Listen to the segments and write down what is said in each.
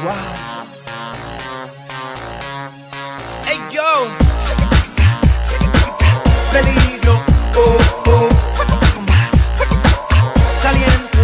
Wow. Hey yo, peligro, oh, oh, caliente,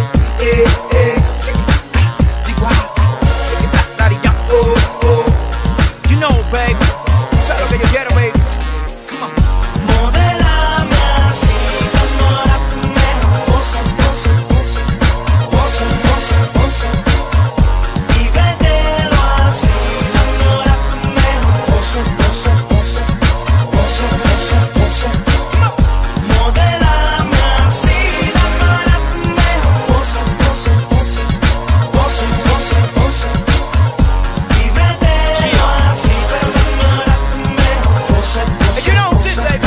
daddy, ya, oh, oh. You know, baby, sabes lo que yo quiero, baby. Come on. Modélame así, enamórame, posa, posa, posa, posa, posa, posa. Y vételo así, enamórame, posa, posa, posa, posa, posa, posa. Modélame así, enamórame, posa, posa, posa, posa, posa, posa. Y vételo así, enamórame, posa, posa. You know this, baby.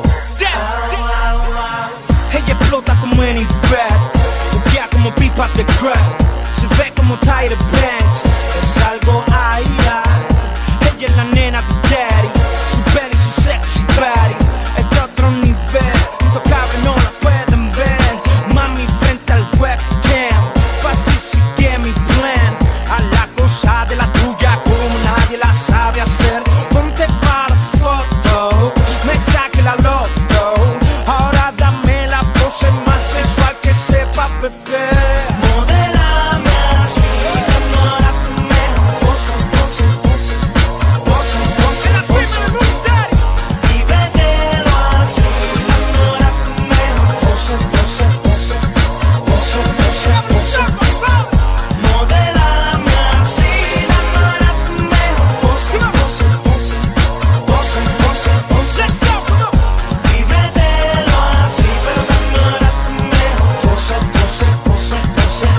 Ella explota como Annie Fat, buquea como pipa de crack, se ve como Tyra Banks, es algo ay, ay. Ella es la nena de daddy, su belly, su sexy body, es de otro nivel, intocable no la pueden ver. Mami frente al webcam, fácil sigue mi plan, a la cosa de la tuya como nadie la sabe hacer. Ponte para foto, me saque la loto, ahora dame la pose más sensual que sepa beber. Modélame así, enamórame, posa, posa, posa, posa, posa, posa. Y vételo así, enamórame, posa, posa, posa, posa, posa, posa. Modélame así, enamórame, posa, posa, posa, posa, posa, posa. Y vételo así, pero enamórame, posa, posa, posa, posa.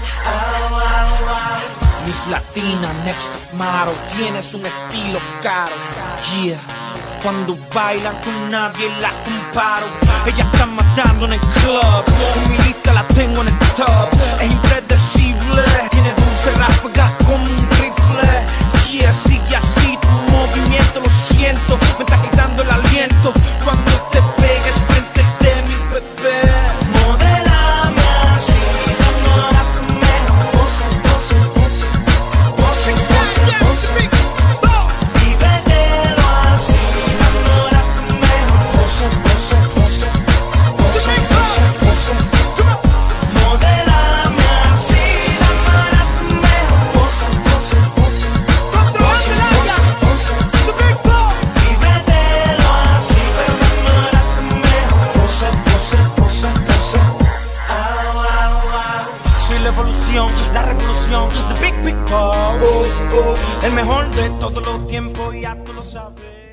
Miss Latina, next top model, tienes un estilo caro, yeah. Cuando bailan con nadie la comparo. Ella está matando en el club, en mi lista la tengo en el top. Es impredecible, tiene dulce ráfagas como un rifle. Yeah, sigue así tu movimiento, lo siento, me está quitando el aliento. Cuando te pegues frente de mi bebé. Modélame así, enamórame, posa, posa, posa, posa, posa, posa. Y vételo así, enamórame, posa, posa, posa, posa, posa, posa. Modélame así, enamórame, posa, posa, posa, posa, posa, posa. Y vételo así, enamórame, posa, posa, posa, posa. Soy la evolución, la revolución, the big big boss. El mejor de todos los tiempos, ya tú lo sabes.